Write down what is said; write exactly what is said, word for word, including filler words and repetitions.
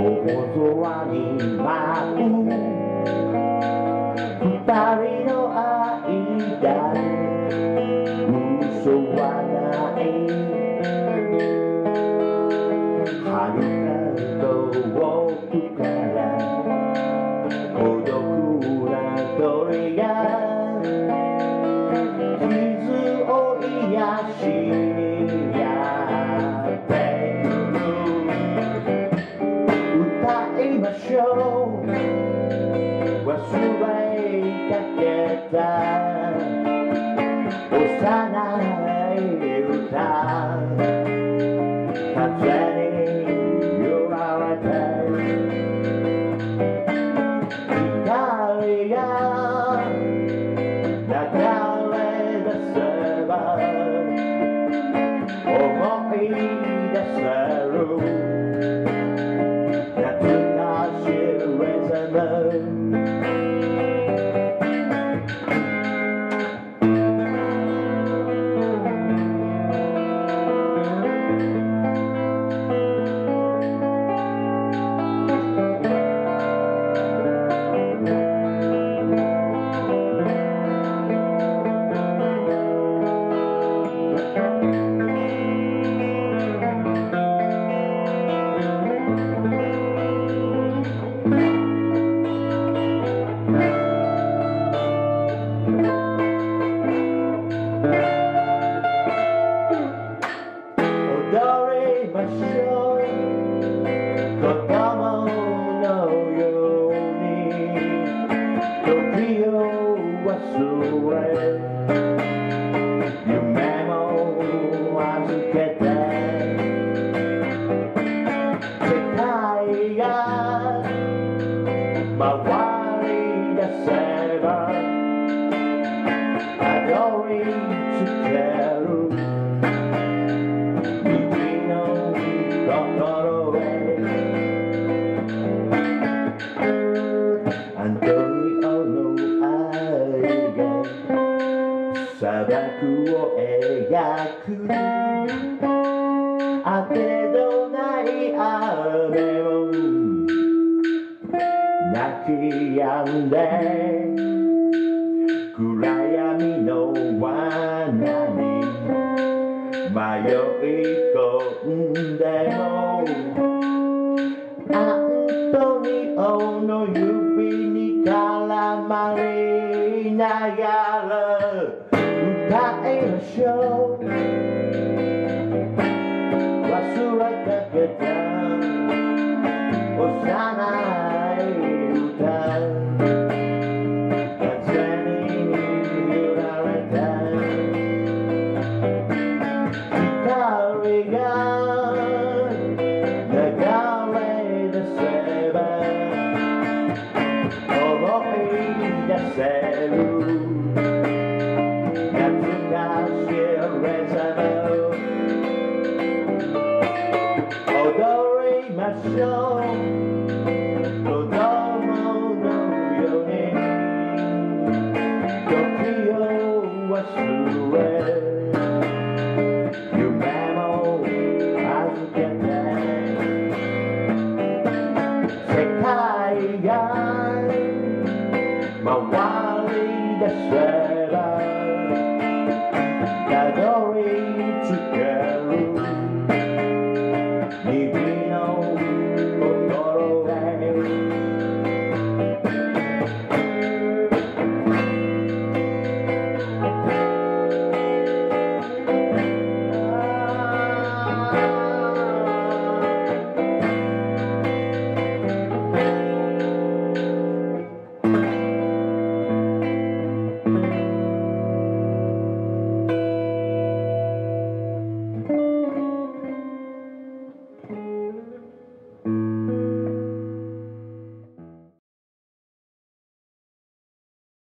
空に舞う二人の間に嘘はない遥か遠くから孤独な鳥が傷を癒しにやってくる歌いましょう忘れかけた幼い歌風に揺られて光が流れ出せば思い出せる懐かしいリズム踊りましょう子供のように時を忘れ夢も預けて世界が回り出せばたどり着けるアントニオの愛が砂漠を描くあてどない雨も泣き止んで暗闇の罠に迷い込んでもアントニオの指に絡まりながら歌いましょう忘れかけた幼い歌風に揺られて光が流れ出せば思い出せる懐かしいリズム踊りましょう子供のように時を忘れ夢も預けて世界が回り出せ